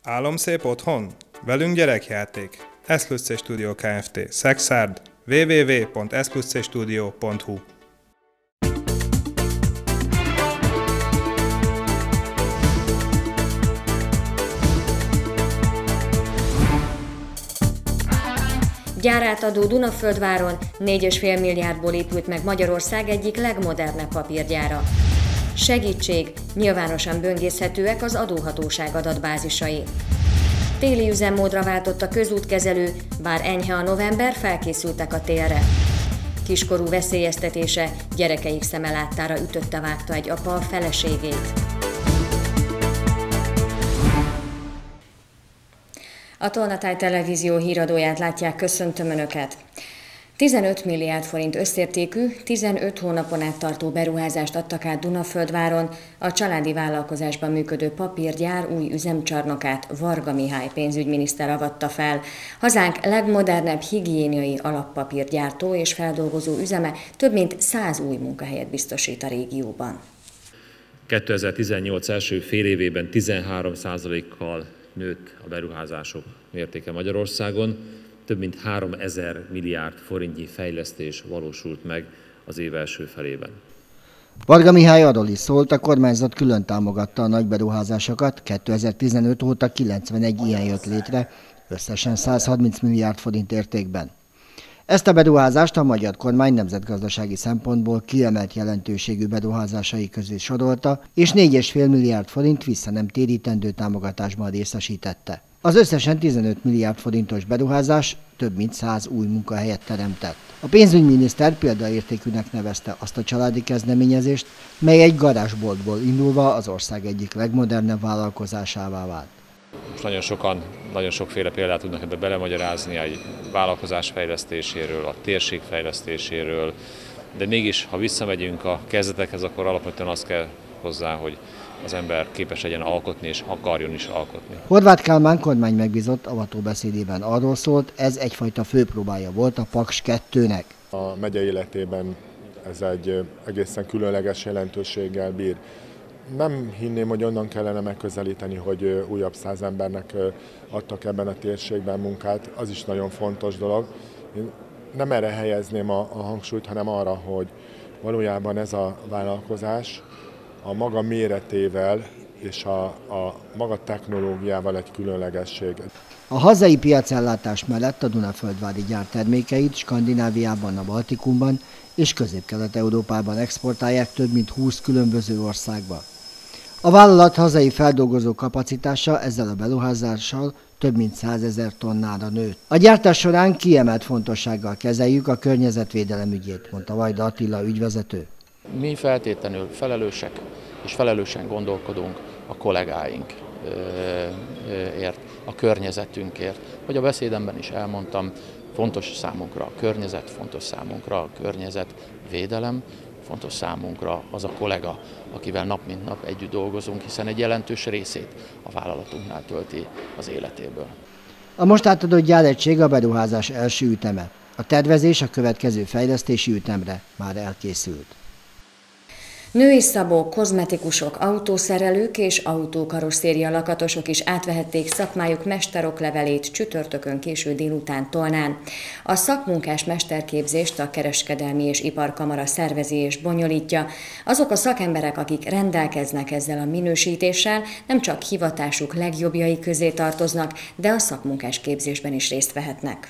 Álomszép otthon? Velünk gyerekjáték. S+C Studio Kft. Szexárd. www.s+cstudio.hu. Gyárátadó Dunaföldváron 4,5 milliárdból épült meg Magyarország egyik legmodernebb papírgyára. Segítség, nyilvánosan böngészhetőek az adóhatóság adatbázisai. Téli üzemmódra váltott a közútkezelő, bár enyhe a november, felkészültek a télre. Kiskorú veszélyeztetése, gyerekeik szeme láttára ütötte-vágta egy apa a feleségét. A Tolnatáj Televízió híradóját látják, köszöntöm Önöket! 15 milliárd forint összértékű, 15 hónapon át tartó beruházást adtak át Dunaföldváron, a családi vállalkozásban működő papírgyár új üzemcsarnokát Varga Mihály pénzügyminiszter avatta fel. Hazánk legmodernebb higiéniai alappapírgyártó és feldolgozó üzeme több mint 100 új munkahelyet biztosít a régióban. 2018 első fél évében 13%-kal nőtt a beruházások mértéke Magyarországon, több mint 3000 milliárd forintnyi fejlesztés valósult meg az év első felében. Varga Mihály arról is szólt, a kormányzat külön támogatta a nagy beruházásokat, 2015 óta 91 ilyen jött létre, összesen 130 milliárd forint értékben. Ezt a beruházást a magyar kormány nemzetgazdasági szempontból kiemelt jelentőségű beruházásai közé sorolta, és 4,5 milliárd forint vissza nem térítendő támogatásban részesítette. Az összesen 15 milliárd forintos beruházás több mint 100 új munkahelyet teremtett. A pénzügyminiszter példaértékűnek nevezte azt a családi kezdeményezést, mely egy garázsboltból indulva az ország egyik legmodernebb vállalkozásává vált. Most nagyon sokan, nagyon sokféle példát tudnak ebbe belemagyarázni, egy vállalkozás fejlesztéséről, a térség fejlesztéséről, de mégis, ha visszamegyünk a kezdetekhez, akkor alapvetően az kell hozzá, hogy az ember képes legyen alkotni, és akarjon is alkotni. Horváth Kálmán kormány megbízott avatóbeszédében arról szólt, ez egyfajta főpróbája volt a Paks 2-nek. A megye életében ez egy egészen különleges jelentőséggel bír. Nem hinném, hogy onnan kellene megközelíteni, hogy újabb 100 embernek adtak ebben a térségben munkát. Az is nagyon fontos dolog. Én nem erre helyezném a hangsúlyt, hanem arra, hogy valójában ez a vállalkozás a maga méretével és a maga technológiával egy különlegesség. A hazai piacellátás mellett a Dunaföldvári gyár termékeit Skandináviában, a Baltikumban és Közép-Kelet-Európában exportálják több mint 20 különböző országba. A vállalat hazai feldolgozó kapacitása ezzel a beruházással több mint 100 000 tonnára nőtt. A gyártás során kiemelt fontossággal kezeljük a környezetvédelem ügyét, mondta Vajda Attila ügyvezető. Mi feltétlenül felelősek és felelősen gondolkodunk a kollégáinkért, a környezetünkért. Hogy a beszédemben is elmondtam, fontos számunkra a környezet, fontos számunkra a környezetvédelem, fontos számunkra az a kollega, akivel nap mint nap együtt dolgozunk, hiszen egy jelentős részét a vállalatunknál tölti az életéből. A most átadott gyáregység a beruházás első üteme. A tervezés a következő fejlesztési ütemre már elkészült. Női szabók, kozmetikusok, autószerelők és autókarosszéria lakatosok is átvehették szakmájuk mesteroklevelét csütörtökön késő délután Tolnán. A szakmunkás mesterképzést a Kereskedelmi és Iparkamara szervezi és bonyolítja. Azok a szakemberek, akik rendelkeznek ezzel a minősítéssel, nem csak hivatásuk legjobbjai közé tartoznak, de a szakmunkás képzésben is részt vehetnek.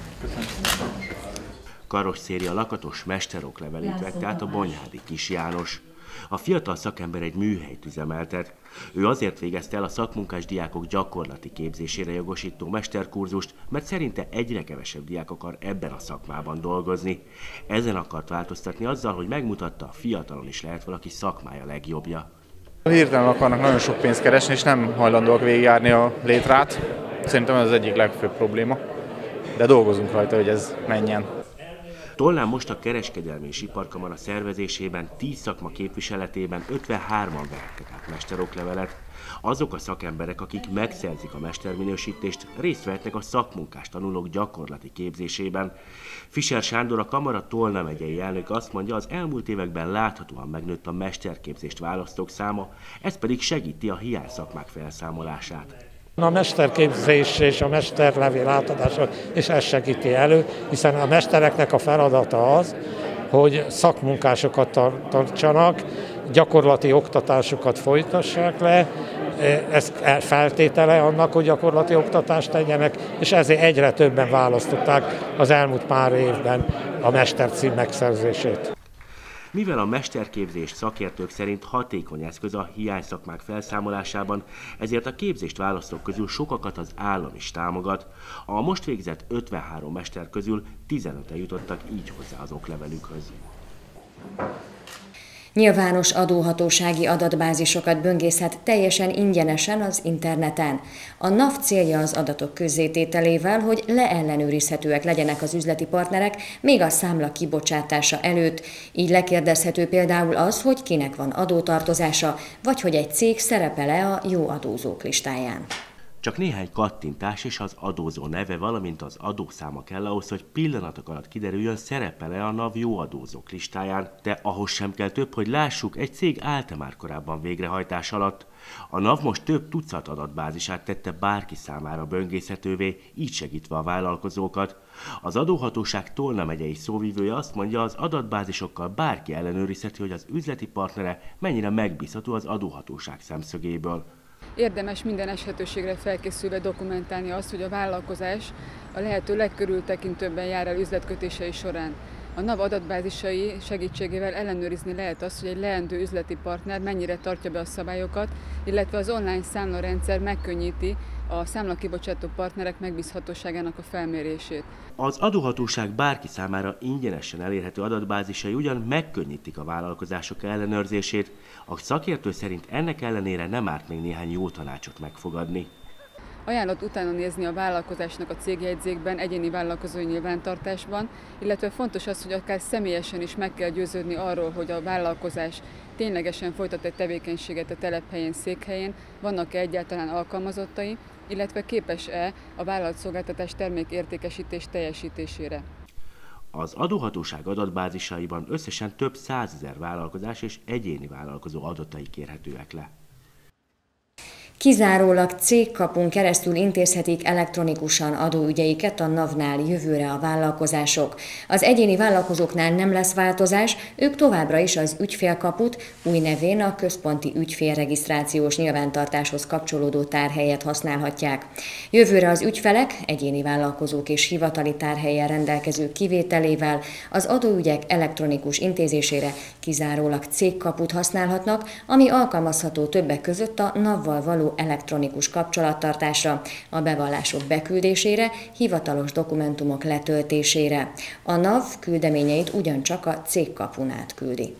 Karosszéria lakatos mesteroklevelét vette át a Bonyhádi Kis János. A fiatal szakember egy műhelyt üzemeltet. Ő azért végezte el a szakmunkás diákok gyakorlati képzésére jogosító mesterkurzust, mert szerinte egyre kevesebb diák akar ebben a szakmában dolgozni. Ezen akart változtatni azzal, hogy megmutatta, a fiatalon is lehet valaki szakmája legjobbja. Hirtelen akarnak nagyon sok pénzt keresni, és nem hajlandóak végigjárni a létrát. Szerintem ez az egyik legfőbb probléma, de dolgozunk rajta, hogy ez menjen. Tolnán most a Kereskedelmi és Iparkamara szervezésében 10 szakma képviseletében 53-an vehettek át mesteroklevelet. Azok a szakemberek, akik megszerzik a mesterminősítést, részt vehetnek a szakmunkás tanulók gyakorlati képzésében. Fischer Sándor, a Kamara Tolna megyei elnök azt mondja, az elmúlt években láthatóan megnőtt a mesterképzést választók száma, ez pedig segíti a hiányszakmák felszámolását. A mesterképzés és a mesterlevél átadása és ez segíti elő, hiszen a mestereknek a feladata az, hogy szakmunkásokat tartsanak, gyakorlati oktatásokat folytassák le, ez feltétele annak, hogy gyakorlati oktatást tegyenek, és ezért egyre többen választották az elmúlt pár évben a mestercím megszerzését. Mivel a mesterképzés szakértők szerint hatékony eszköz a hiányszakmák felszámolásában, ezért a képzést választók közül sokakat az állam is támogat. A most végzett 53 mester közül 15-en jutottak így hozzá az oklevelükhöz. Nyilvános adóhatósági adatbázisokat böngészhet teljesen ingyenesen az interneten. A NAV célja az adatok közzétételével, hogy leellenőrizhetőek legyenek az üzleti partnerek még a számla kibocsátása előtt. Így lekérdezhető például az, hogy kinek van adótartozása, vagy hogy egy cég szerepel-e a jó adózók listáján. Csak néhány kattintás és az adózó neve, valamint az adószáma kell ahhoz, hogy pillanatok alatt kiderüljön, szerepel-e a NAV jó adózók listáján, de ahhoz sem kell több, hogy lássuk, egy cég állt-e már korábban végrehajtás alatt. A NAV most több tucat adatbázisát tette bárki számára böngészhetővé, így segítve a vállalkozókat. Az adóhatóság Tolna megyei szóvivője azt mondja, az adatbázisokkal bárki ellenőrizheti, hogy az üzleti partnere mennyire megbízható az adóhatóság szemszögéből. Érdemes minden esetőségre felkészülve dokumentálni azt, hogy a vállalkozás a lehető legkörültekintőbben jár el üzletkötései során. A NAV adatbázisai segítségével ellenőrizni lehet azt, hogy egy leendő üzleti partner mennyire tartja be a szabályokat, illetve az online számlarendszer megkönnyíti a számlakibocsátó partnerek megbízhatóságának a felmérését. Az adóhatóság bárki számára ingyenesen elérhető adatbázisai ugyan megkönnyítik a vállalkozások ellenőrzését, a szakértő szerint ennek ellenére nem árt még néhány jó tanácsot megfogadni. Ajánlott utána nézni a vállalkozásnak a cégjegyzékben, egyéni vállalkozói nyilvántartásban, illetve fontos az, hogy akár személyesen is meg kell győződni arról, hogy a vállalkozás ténylegesen folytat egy tevékenységet a telephelyén, székhelyén, vannak-e egyáltalán alkalmazottai, illetve képes-e a vállalatszolgáltatás termékértékesítés teljesítésére. Az adóhatóság adatbázisaiban összesen több 100 000 vállalkozás és egyéni vállalkozó adatai kérhetőek le. Kizárólag cégkapun keresztül intézhetik elektronikusan adóügyeiket a NAV-nál jövőre a vállalkozások. Az egyéni vállalkozóknál nem lesz változás, ők továbbra is az ügyfélkaput, új nevén a központi ügyfélregisztrációs nyilvántartáshoz kapcsolódó tárhelyet használhatják. Jövőre az ügyfelek, egyéni vállalkozók és hivatali tárhelyen rendelkezők kivételével az adóügyek elektronikus intézésére kizárólag cégkaput használhatnak, ami alkalmazható többek között a NAV-val való elektronikus kapcsolattartásra, a bevallások beküldésére, hivatalos dokumentumok letöltésére. A NAV küldeményeit ugyancsak a cégkapun át küldi.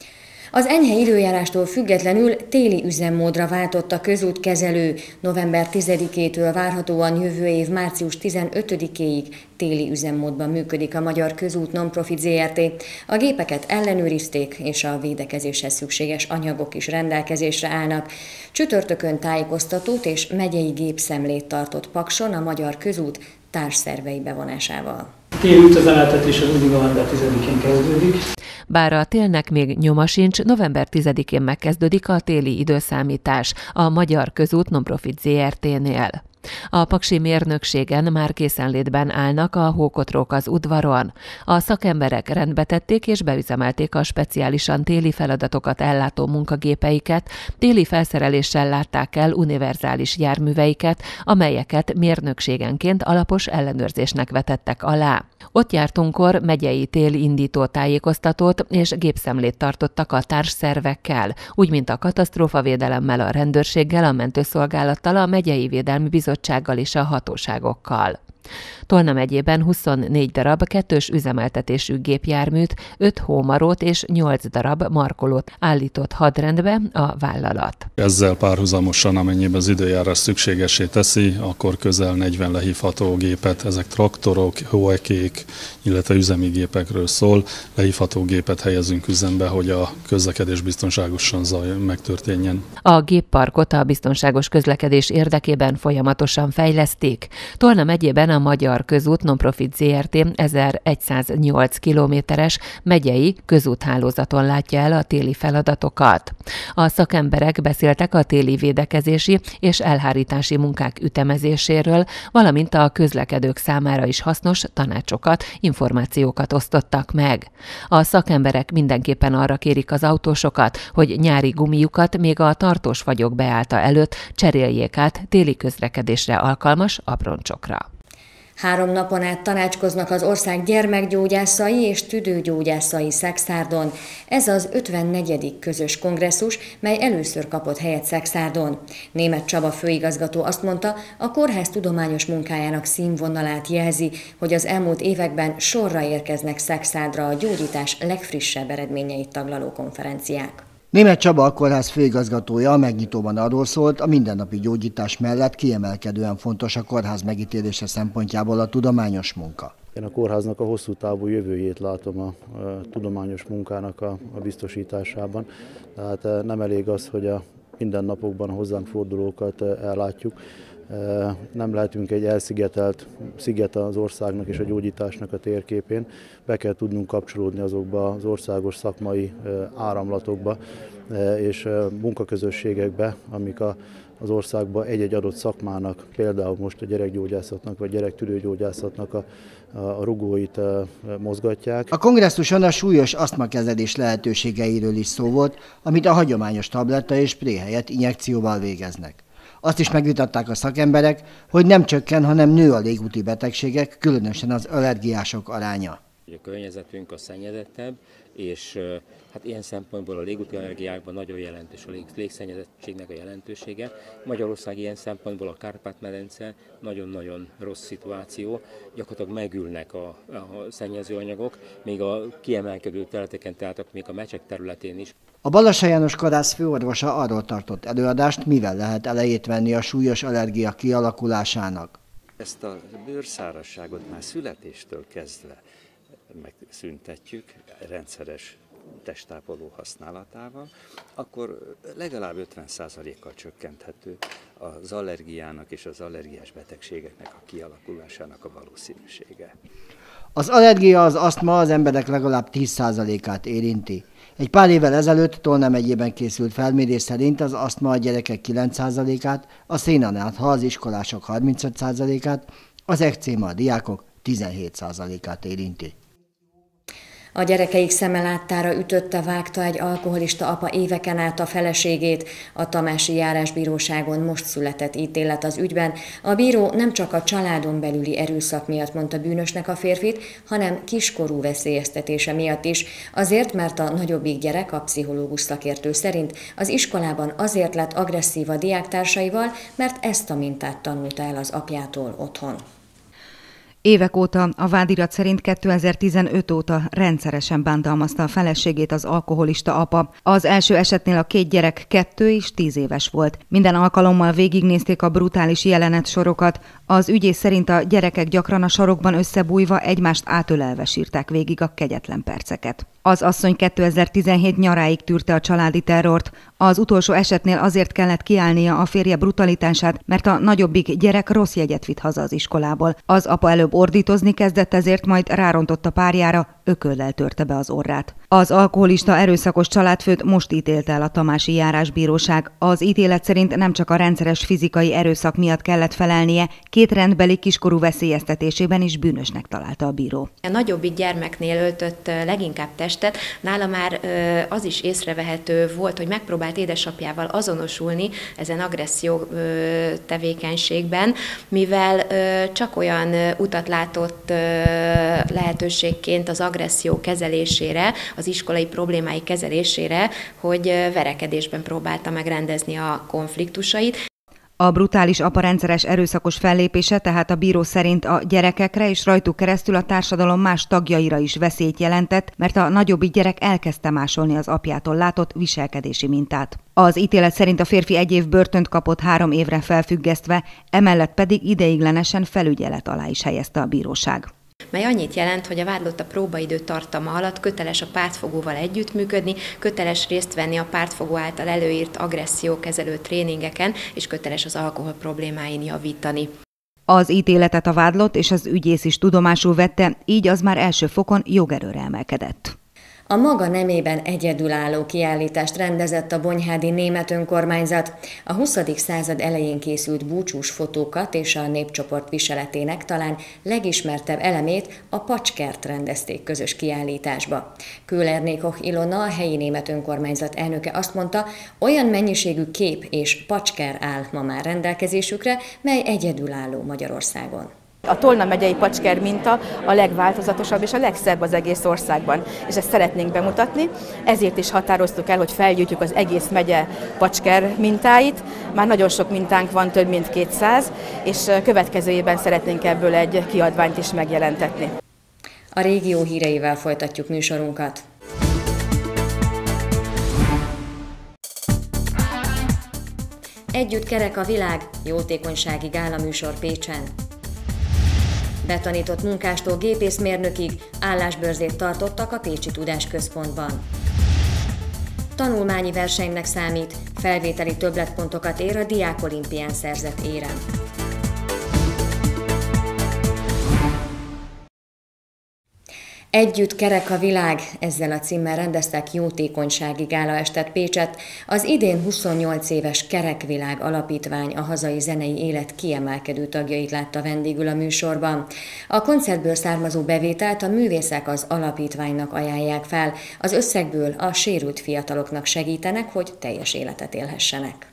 Az enyhe időjárástól függetlenül téli üzemmódra váltott a közútkezelő. November 10-től várhatóan jövő év március 15-éig téli üzemmódban működik a Magyar Közút Nonprofit Zrt. A gépeket ellenőrizték, és a védekezéshez szükséges anyagok is rendelkezésre állnak. Csütörtökön tájékoztatót és megyei gépszemlét tartott Pakson a Magyar Közút társszervei bevonásával. Téli üzemeltetés az mindig november 10-én kezdődik. Bár a télnek még nyoma sincs, november 10-én megkezdődik a téli időszámítás a Magyar Közút Nonprofit Zrt-nél. A paksi mérnökségen már készenlétben állnak a hókotrók az udvaron. A szakemberek rendbe tették és beüzemelték a speciálisan téli feladatokat ellátó munkagépeiket, téli felszereléssel látták el univerzális járműveiket, amelyeket mérnökségenként alapos ellenőrzésnek vetettek alá. Ott jártunkkor megyei téli indító tájékoztatót és gépszemlét tartottak a társszervekkel, úgy mint a katasztrófavédelemmel, a rendőrséggel, a mentőszolgálattal, a megyei védelmi bizottsággal és a hatóságokkal. Tolna megyében 24 darab kettős üzemeltetésű gépjárműt, 5 hómarót és 8 darab markolót állított hadrendbe a vállalat. Ezzel párhuzamosan, amennyiben az időjárás szükségessé teszi, akkor közel 40 lehívható gépet, ezek traktorok, hóekék, illetve üzemi gépekről szól. Lehívható gépet helyezünk üzembe, hogy a közlekedés biztonságosan megtörténjen. A gépparkot a biztonságos közlekedés érdekében folyamatosan fejlesztik. Tolna megyében a Magyar Közút Nonprofit Zrt. 1108 kilométeres megyei közúthálózaton látja el a téli feladatokat. A szakemberek beszéltek a téli védekezési és elhárítási munkák ütemezéséről, valamint a közlekedők számára is hasznos tanácsokat, információkat osztottak meg. A szakemberek mindenképpen arra kérik az autósokat, hogy nyári gumijukat még a tartós fagyok beállta előtt cseréljék át téli közlekedésre alkalmas abroncsokra. 3 napon át tanácskoznak az ország gyermekgyógyászai és tüdőgyógyászai Szexárdon. Ez az 54. közös kongresszus, mely először kapott helyet Szexárdon. Németh Csaba főigazgató azt mondta, a kórház tudományos munkájának színvonalát jelzi, hogy az elmúlt években sorra érkeznek Szexárdra a gyógyítás legfrissebb eredményeit taglaló konferenciák. Németh Csaba, a kórház főigazgatója a megnyitóban arról szólt, a mindennapi gyógyítás mellett kiemelkedően fontos a kórház megítélése szempontjából a tudományos munka. Én a kórháznak a hosszú távú jövőjét látom a tudományos munkának a biztosításában. Tehát nem elég az, hogy a mindennapokban a hozzánk fordulókat ellátjuk. Nem lehetünk egy elszigetelt sziget az országnak és a gyógyításnak a térképén. Be kell tudnunk kapcsolódni azokba az országos szakmai áramlatokba és munkaközösségekbe, amik az országban egy-egy adott szakmának, például most a gyerekgyógyászatnak vagy gyerektüdőgyógyászatnak a rugóit mozgatják. A kongresszuson a súlyos asztmakezelés lehetőségeiről is szó volt, amit a hagyományos tabletta és spré helyett injekcióval végeznek. Azt is megvitatták a szakemberek, hogy nem csökken, hanem nő a légúti betegségek, különösen az allergiások aránya. A környezetünk a szennyezettebb, és hát ilyen szempontból a légúti allergiákban nagyon jelentős a légszennyezettségnek a jelentősége. Magyarország ilyen szempontból a Kárpát-medence nagyon-nagyon rossz szituáció, gyakorlatilag megülnek a szennyezőanyagok, még a kiemelkedő területeken, tehát még a Mecsek területén is. A Balassa János Karász főorvosa arról tartott előadást, mivel lehet elejét venni a súlyos allergia kialakulásának. Ezt a bőrszárazságot már születéstől kezdve megszüntetjük rendszeres testápoló használatával, akkor legalább 50%-kal csökkenthető az allergiának és az allergiás betegségeknek a kialakulásának a valószínűsége. Az allergia, az asztma az emberek legalább 10%-át érinti. Egy pár évvel ezelőtt Tolna megyében készült felmérés szerint az asztma a gyerekek 9%-át, a szénanátha az iskolások 35%-át, az ekcéma a diákok 17%-át érinti. A gyerekeik szeme láttára ütötte, vágta egy alkoholista apa éveken át a feleségét. A tamási járásbíróságon most született ítélet az ügyben. A bíró nem csak a családon belüli erőszak miatt mondta bűnösnek a férfit, hanem kiskorú veszélyeztetése miatt is. Azért, mert a nagyobbik gyerek, a pszichológus szakértő szerint az iskolában azért lett agresszív a diáktársaival, mert ezt a mintát tanulta el az apjától otthon. Évek óta, a vádirat szerint 2015 óta rendszeresen bántalmazta a feleségét az alkoholista apa. Az első esetnél a 2 gyerek 2 és 10 éves volt. Minden alkalommal végignézték a brutális jelenetsorokat. Az ügyész szerint a gyerekek gyakran a sarokban összebújva egymást átölelve sírták végig a kegyetlen perceket. Az asszony 2017 nyaráig tűrte a családi terrort. Az utolsó esetnél azért kellett kiállnia a férje brutalitását, mert a nagyobbik gyerek rossz jegyet vitt haza az iskolából. Az apa előbb ordítozni kezdett, ezért majd rárontott a párjára, ököllel törte be az orrát. Az alkoholista erőszakos családfőt most ítélte el a tamási járásbíróság. Az ítélet szerint nem csak a rendszeres fizikai erőszak miatt kellett felelnie, 2 rendbeli kiskorú veszélyeztetésében is bűnösnek találta a bíró. A nagyobbik gyermeknél öltött leginkább testet, nála már az is észrevehető volt, hogy megpróbált édesapjával azonosulni ezen agresszió tevékenységben, mivel csak olyan utat látott lehetőségként az agresszió kezelésére, az iskolai problémái kezelésére, hogy verekedésben próbálta megrendezni a konfliktusait. A brutális apa rendszeres erőszakos fellépése tehát a bíró szerint a gyerekekre és rajtuk keresztül a társadalom más tagjaira is veszélyt jelentett, mert a nagyobbik gyerek elkezdte másolni az apjától látott viselkedési mintát. Az ítélet szerint a férfi 1 év börtönt kapott 3 évre felfüggesztve, emellett pedig ideiglenesen felügyelet alá is helyezte a bíróság. Mely annyit jelent, hogy a vádlott a próbaidő tartama alatt köteles a pártfogóval együttműködni, köteles részt venni a pártfogó által előírt agressziókezelő tréningeken, és köteles az alkohol problémáin javítani. Az ítéletet a vádlott és az ügyész is tudomásul vette, így az már első fokon jogerőre emelkedett. A maga nemében egyedülálló kiállítást rendezett a bonyhádi német önkormányzat. A 20. század elején készült búcsús fotókat és a népcsoport viseletének talán legismertebb elemét, a pacskert rendezték közös kiállításba. Köhler-Nékoch Ilona, a helyi német önkormányzat elnöke azt mondta, olyan mennyiségű kép és pacsker áll ma már rendelkezésükre, mely egyedülálló Magyarországon. A Tolna megyei pacsker minta a legváltozatosabb és a legszebb az egész országban, és ezt szeretnénk bemutatni. Ezért is határoztuk el, hogy felgyűjtjük az egész megye pacsker mintáit. Már nagyon sok mintánk van, több mint 200, és következő évben szeretnénk ebből egy kiadványt is megjelentetni. A régió híreivel folytatjuk műsorunkat. Együtt kerek a világ, jótékonysági gálaműsor Pécsen. Betanított munkástól gépészmérnökig állásbörzét tartottak a Pécsi Tudásközpontban. Tanulmányi versenynek számít, felvételi többletpontokat ér a diákolimpián szerzett érem. Együtt kerek a világ, ezzel a címmel rendeztek jótékonysági gálaestet Pécset. Az idén 28 éves Kerekvilág Alapítvány a hazai zenei élet kiemelkedő tagjait látta vendégül a műsorban. A koncertből származó bevételt a művészek az alapítványnak ajánlják fel. Az összegből a sérült fiataloknak segítenek, hogy teljes életet élhessenek.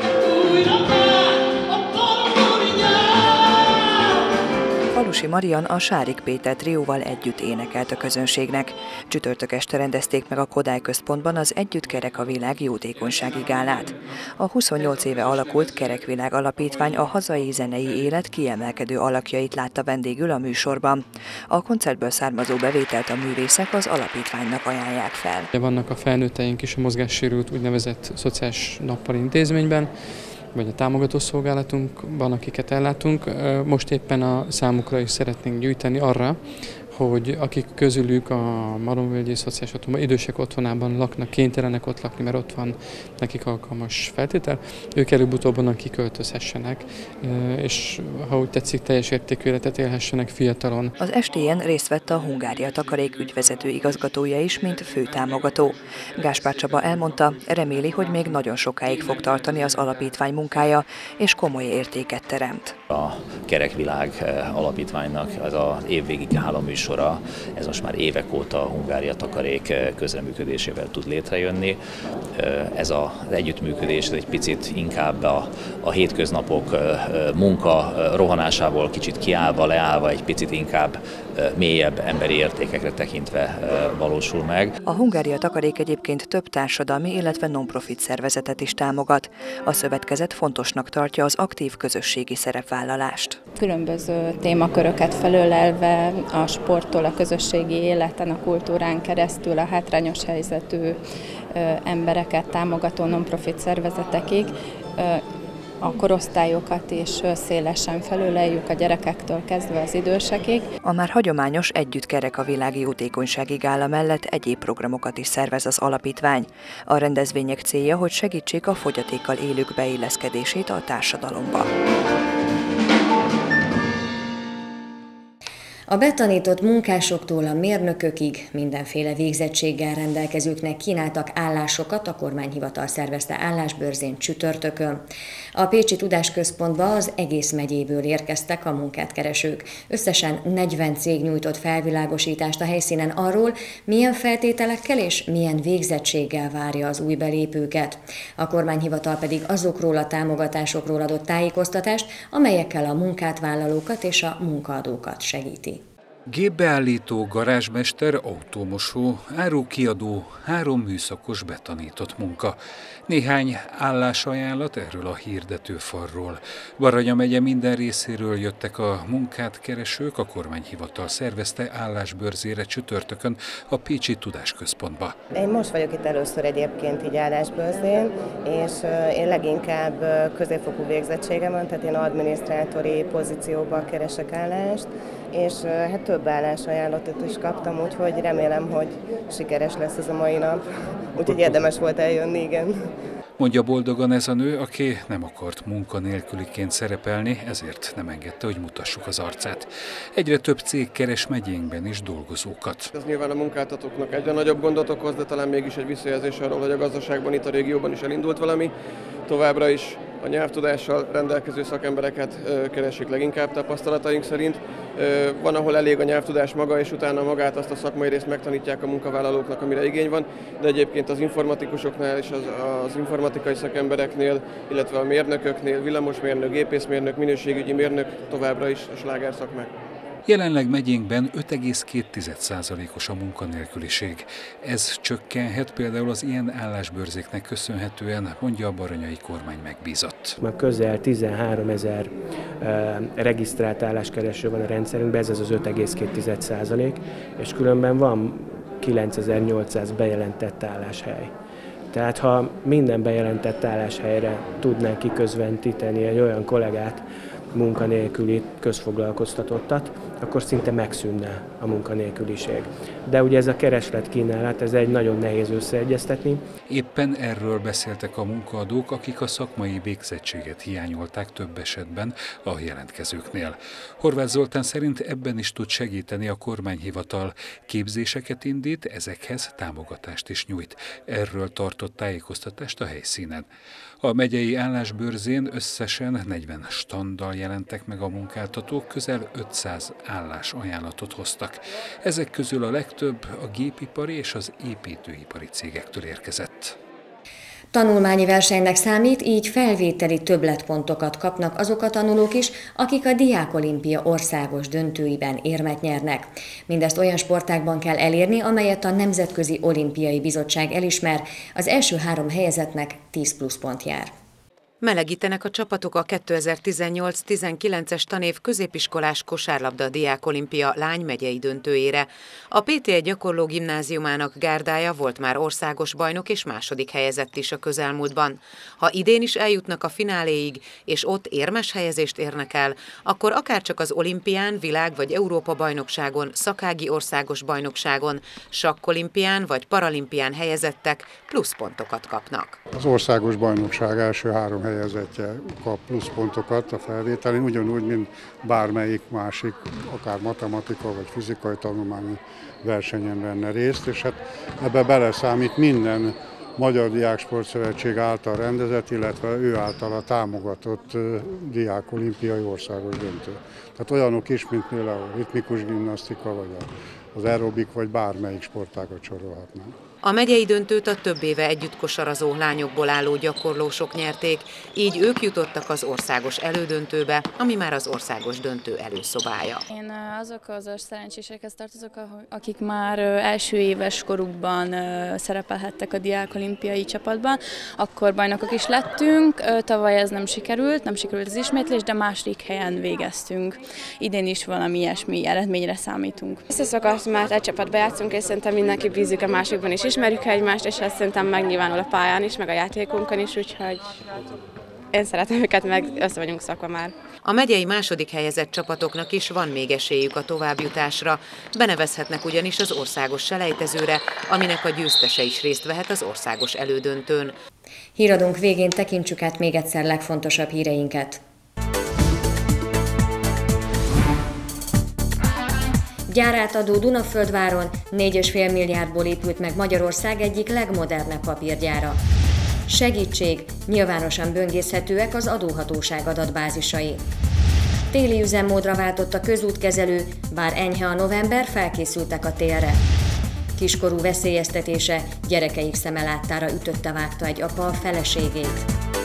Falusi Marian a Sárik Péter trióval együtt énekelt a közönségnek. Csütörtök este rendezték meg a Kodály Központban az Együtt kerek a világ jótékonysági gálát. A 28 éve alakult Kerekvilág Alapítvány a hazai zenei élet kiemelkedő alakjait látta vendégül a műsorban. A koncertből származó bevételt a művészek az alapítványnak ajánlják fel. Vannak a felnőtteink is a mozgássérült úgynevezett szociális nappali intézményben, vagy a támogatószolgálatunkban, akiket ellátunk. Most éppen a számukra is szeretnénk gyűjteni arra, hogy akik közülük a Maromvölgyi Szociális Otthonban, idősek otthonában laknak, kénytelenek ott lakni, mert ott van nekik alkalmas feltétel, ők előbb-utóbb onnan kiköltözhessenek, és ha úgy tetszik, teljes értékű életet élhessenek fiatalon. Az estélyen részt vett a Hungária Takarék ügyvezető igazgatója is, mint főtámogató. Gáspár Csaba elmondta, reméli, hogy még nagyon sokáig fog tartani az alapítvány munkája, és komoly értéket teremt. A Kerekvilág Alapítványnak az az évvégi gálaműsora, ez most már évek óta a Hungária Takarék közreműködésével tud létrejönni. Ez az együttműködés egy picit inkább a hétköznapok munka rohanásából kicsit kiállva, leállva, egy picit inkább mélyebb emberi értékekre tekintve valósul meg. A Hungária Takarék egyébként több társadalmi, illetve non-profit szervezetet is támogat. A szövetkezet fontosnak tartja az aktív közösségi szerepvállalást. Különböző témaköröket felölelve a sporttól a közösségi életen, a kultúrán keresztül a hátrányos helyzetű embereket támogató non-profit szervezetekig a korosztályokat is szélesen felöleljük, a gyerekektől kezdve az idősekig. A már hagyományos Együtt kerek a világ jótékonysági gála mellett egyéb programokat is szervez az alapítvány. A rendezvények célja, hogy segítsék a fogyatékkal élők beilleszkedését a társadalomba. A betanított munkásoktól a mérnökökig mindenféle végzettséggel rendelkezőknek kínáltak állásokat, a kormányhivatal szervezte állásbörzén csütörtökön. A Pécsi Tudásközpontba az egész megyéből érkeztek a munkát keresők. Összesen 40 cég nyújtott felvilágosítást a helyszínen arról, milyen feltételekkel és milyen végzettséggel várja az új belépőket. A kormányhivatal pedig azokról a támogatásokról adott tájékoztatást, amelyekkel a munkátvállalókat és a munkaadókat segíti. Gépbeállító, garázsmester, autómosó, árukiadó, 3 műszakos betanított munka. Néhány állásajánlat erről a hirdetőfalról. Baranya megye minden részéről jöttek a munkát keresők, a kormányhivatal szervezte állásbörzére csütörtökön a Pécsi Tudásközpontba. Én most vagyok itt először egyébként így állásbörzén, és én leginkább középfokú végzettségem van, tehát én adminisztrátori pozícióban keresek állást, és hát több állásajánlatot is kaptam, úgyhogy remélem, hogy sikeres lesz ez a mai nap. Úgyhogy érdemes volt eljönni, igen. Mondja boldogan ez a nő, aki nem akart munkanélküliként szerepelni, ezért nem engedte, hogy mutassuk az arcát. Egyre több cég keres megyénkben is dolgozókat. Ez nyilván a munkáltatóknak egyre nagyobb gondot okoz, de talán mégis egy visszajelzés arról, hogy a gazdaságban, itt a régióban is elindult valami. Továbbra is a nyelvtudással rendelkező szakembereket keresik leginkább tapasztalataink szerint. Van, ahol elég a nyelvtudás maga, és utána magát azt a szakmai részt megtanítják a munkavállalóknak, amire igény van, de egyébként az informatikusoknál és az informatikai szakembereknél, illetve a mérnököknél, villamosmérnök, gépészmérnök, minőségügyi mérnök továbbra is sláger szakmák. Jelenleg megyénkben 5,2%-os a munkanélküliség. Ez csökkenhet például az ilyen állásbőrzéknek köszönhetően, mondja a baranyai kormány megbízott. Már közel 13 000 regisztrált álláskereső van a rendszerünkben, ez az 5,2%, és különben van 9800 bejelentett álláshely. Tehát ha minden bejelentett álláshelyre tudnánk kiközvetíteni egy olyan kollégát, munkanélküli közfoglalkoztatottat, akkor szinte megszűnne a munkanélküliség. De ugye ez a kereslet-kínálat, ez egy nagyon nehéz összeegyeztetni. Éppen erről beszéltek a munkaadók, akik a szakmai végzettséget hiányolták több esetben a jelentkezőknél. Horváth Zoltán szerint ebben is tud segíteni a kormányhivatal. Képzéseket indít, ezekhez támogatást is nyújt. Erről tartott tájékoztatást a helyszínen. A megyei állásbőrzén összesen 40 standdal jelentek meg a munkáltatók, közel 500 állásajánlatot hoztak. Ezek közül a legtöbb a gépipari és az építőipari cégektől érkezett. Tanulmányi versenynek számít, így felvételi többletpontokat kapnak azok a tanulók is, akik a Diákolimpia országos döntőiben érmet nyernek. Mindezt olyan sportágban kell elérni, amelyet a Nemzetközi Olimpiai Bizottság elismer, az első 3 helyezettnek 10 pluszpont jár. Melegítenek a csapatok a 2018-19-es tanév középiskolás kosárlabda Diákolimpia lány megyei döntőjére. A PTE gyakorló gimnáziumának gárdája volt már országos bajnok és második helyezett is a közelmúltban. Ha idén is eljutnak a fináléig, és ott érmes helyezést érnek el, akkor akárcsak az olimpián, világ- vagy Európa-bajnokságon, szakági országos bajnokságon, sakkolimpián vagy paralimpián helyezettek pluszpontokat kapnak. Az országos bajnokság első 3 helyezettje kap pluszpontokat a felvételén, ugyanúgy, mint bármelyik másik, akár matematika vagy fizikai tanulmányi versenyen venne részt, és hát ebbe beleszámít minden Magyar Diáksportszövetség által rendezett, illetve ő általa támogatott diákolimpiai országos döntő. Tehát olyanok is, mint például a ritmikus gimnasztika, vagy az aerobik, vagy bármelyik sportágat sorolhatnánk. A megyei döntőt a több éve együtt kosarazó lányokból álló gyakorlósok nyerték, így ők jutottak az országos elődöntőbe, ami már az országos döntő előszobája. Én azokhoz a szerencsésekhez tartozok, akik már első éves korukban szerepelhettek a diákolimpiai csapatban, akkor bajnokok is lettünk, tavaly ez nem sikerült az ismétlés, de második helyen végeztünk. Idén is valami ilyesmi eredményre számítunk. Összeszokott, mert egy csapatba játszunk, és szerintem mindenki bízik a másikban is. Ismerjük egymást, és ez szerintem megnyilvánul a pályán is, meg a játékunkon is, úgyhogy én szeretem őket, meg össze vagyunk szakva már. A megyei második helyezett csapatoknak is van még esélyük a továbbjutásra. Benevezhetnek ugyanis az országos selejtezőre, aminek a győztese is részt vehet az országos elődöntőn. Híradónk végén tekintsük át még egyszer legfontosabb híreinket. Gyárátadó Dunaföldváron 4,5 milliárdból épült meg Magyarország egyik legmodernebb papírgyára. Segítség, nyilvánosan böngészhetőek az adóhatóság adatbázisai. Téli üzemmódra váltott a közútkezelő, bár enyhe a november, felkészültek a télre. Kiskorú veszélyeztetése, gyerekeik szeme láttára ütötte-vágta egy apa a feleségét.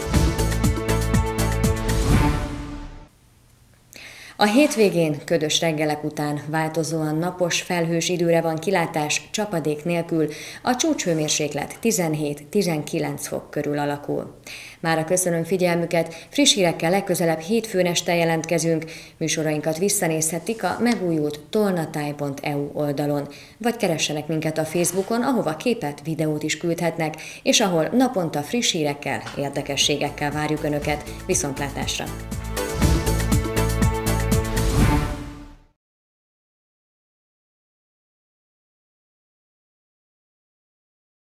A hétvégén ködös reggelek után változóan napos, felhős időre van kilátás, csapadék nélkül, a csúcshőmérséklet 17-19 fok körül alakul. Mára köszönöm figyelmüket, friss hírekkel legközelebb hétfőn este jelentkezünk, műsorainkat visszanézhetik a megújult tolnatáj.eu oldalon, vagy keressenek minket a Facebookon, ahova képet, videót is küldhetnek, és ahol naponta friss hírekkel, érdekességekkel várjuk Önöket. Viszontlátásra!